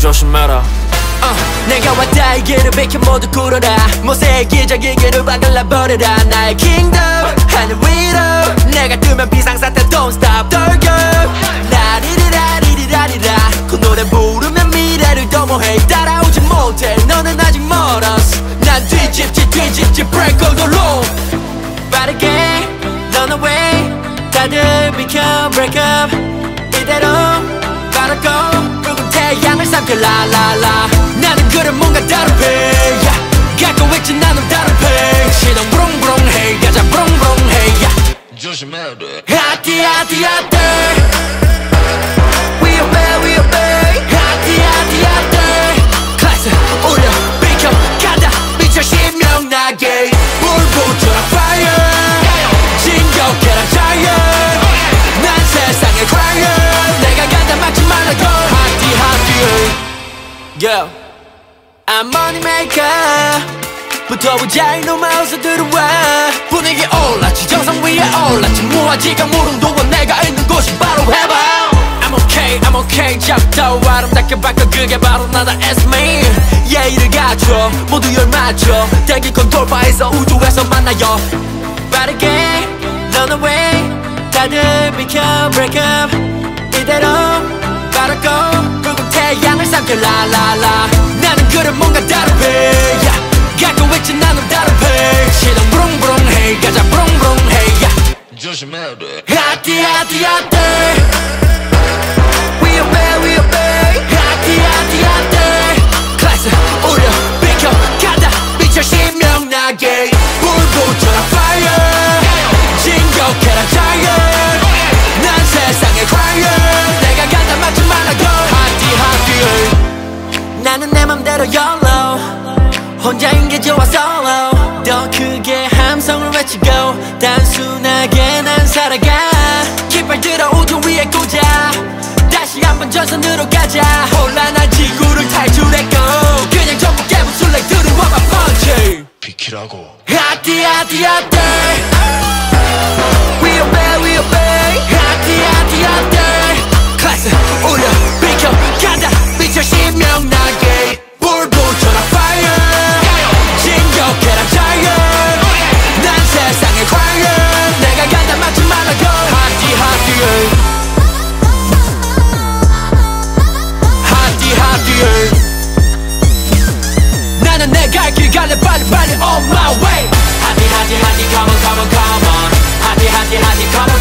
조심해라. 내가 왔다 이 길을 비켜 모두 꿇어라. 못새 기적이 길을 바글라버려라. 나의 킹덤 하늘 위로 내가 뜨면 비상사태 don't stop 떨겨. 라리리라리리라리라 그 노래 부르면 미래를 도모해. 따라오지 못해 너는 아직 멀었어. 난 뒤집지 break all the law. 빠르게 run away 다들 비켜 break up. 이대로 바라고 붉은 태양을 삼켜 라라라. 나는 그래 뭔가 다른 배 갖고 있지 나는 다른 배. 시동 브롱브롱 헤이 가자 브롱브롱 헤이 조심해야 돼. Hati-Hati 위험해 Hati-Hati 클래스 올려 비켜 간다 미쳐 신명나게 불 붙여라 fire 진격해라 giant 난 세상의 crying 내가 간다 막지 말라고 Hati-Hati yeah I'm money maker 붙어보자 이놈아 어서 들어와. 분위기 올랐지 정상 위에 올랐지 무아지가 무릉 동안 내가 있는 곳이 바로 해봐. I'm okay 잡다워 아름답게 바꿔 그게 바로 나다 it's me. 예의를 갖춰 모두 열 맞춰 대기권 돌파해서 우주에서 만나요. 빠르게 run away 다들 비켜 break up. 이대로 바라고 붉은 태양을 삼켜 라라라. 나는 그래 뭔가 다른 배 갖고 있지 나는 다른 배. 시동 브롱브롱 헤이 가자 브롱브롱 헤이 조심해야 돼. Hati-Hati 위험해 Hati-Hati 클래스 올려 비켜 간다 미쳐 신명나게 불 붙여라 fire 진격해라 giant 난 세상의 crying 내가 간다 막지 말라고 Hati-Hati 나는 내 맘대로 YOLO 혼자인 게 좋아 solo. 더 크게 함성을 외치고 단순하게 난 살아가. 깃발 들어 우주 위에 꽂아 다시 한번 전선으로 가자. 혼란한 지구를 탈출했고 그냥 전부 깨부술래 들어와봐 펀치 비키라고. Hati-Hati 위험해 Hati-Hati 클래스 올려 비켜 간다 미쳐 신명나게 불 붙여라 fire 진격해라 giant 난 세상의 crying 내가 간다 막지 말라고 Hati-Hati 나는 내 갈 길 갈래 빨리 on my way. Hati-Hati come on Hati-Hati come on